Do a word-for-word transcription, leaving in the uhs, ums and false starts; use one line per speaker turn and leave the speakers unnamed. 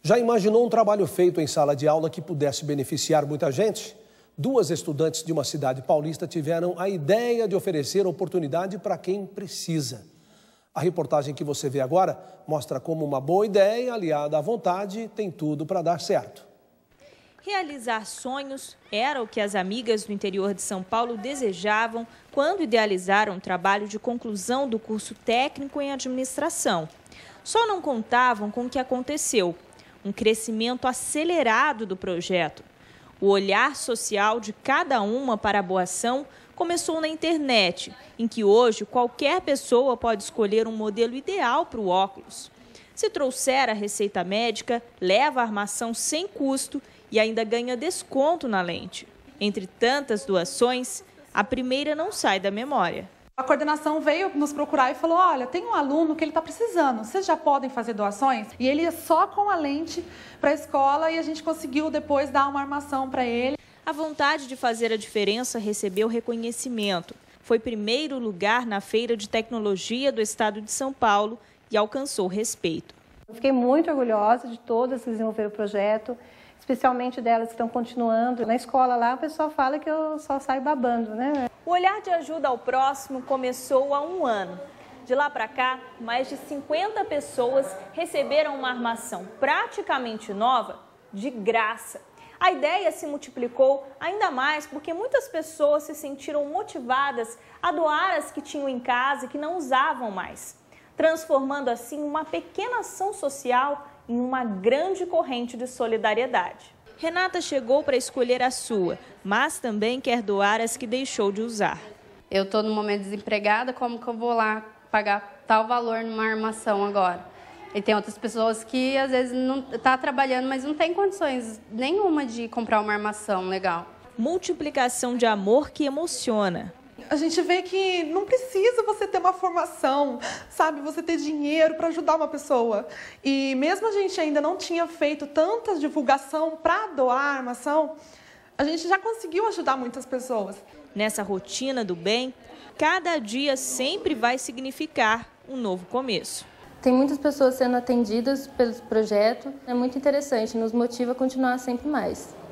Já imaginou um trabalho feito em sala de aula que pudesse beneficiar muita gente? Duas estudantes de uma cidade paulista tiveram a ideia de oferecer oportunidade para quem precisa. A reportagem que você vê agora mostra como uma boa ideia, aliada à vontade, tem tudo para dar certo.
Realizar sonhos era o que as amigas do interior de São Paulo desejavam quando idealizaram o trabalho de conclusão do curso técnico em administração. Só não contavam com o que aconteceu, um crescimento acelerado do projeto. O olhar social de cada uma para a boa ação começou na internet, em que hoje qualquer pessoa pode escolher um modelo ideal para o óculos. Se trouxer a receita médica, leva a armação sem custo e ainda ganha desconto na lente. Entre tantas doações, a primeira não sai da memória.
A coordenação veio nos procurar e falou, olha, tem um aluno que ele está precisando, vocês já podem fazer doações? E ele ia só com a lente para a escola e a gente conseguiu depois dar uma armação para ele.
A vontade de fazer a diferença recebeu reconhecimento. Foi primeiro lugar na Feira de Tecnologia do Estado de São Paulo e alcançou respeito.
Eu fiquei muito orgulhosa de todas que desenvolveram o projeto, especialmente delas que estão continuando. Na escola lá o pessoal fala que eu só saio babando, né?
O olhar de ajuda ao próximo começou há um ano. De lá para cá, mais de cinquenta pessoas receberam uma armação praticamente nova de graça. A ideia se multiplicou ainda mais porque muitas pessoas se sentiram motivadas a doar as que tinham em casa e que não usavam mais, transformando assim uma pequena ação social em uma grande corrente de solidariedade. Renata chegou para escolher a sua, mas também quer doar as que deixou de usar.
Eu estou no momento desempregada, como que eu vou lá pagar tal valor numa armação agora? E tem outras pessoas que às vezes não tá trabalhando, mas não tem condições nenhuma de comprar uma armação legal.
Multiplicação de amor que emociona.
A gente vê que não precisa você ter uma formação, sabe? Você ter dinheiro para ajudar uma pessoa. E mesmo a gente ainda não tinha feito tanta divulgação para doar a armação, a gente já conseguiu ajudar muitas pessoas.
Nessa rotina do bem, cada dia sempre vai significar um novo começo.
Tem muitas pessoas sendo atendidas pelo projeto, é muito interessante, nos motiva a continuar sempre mais.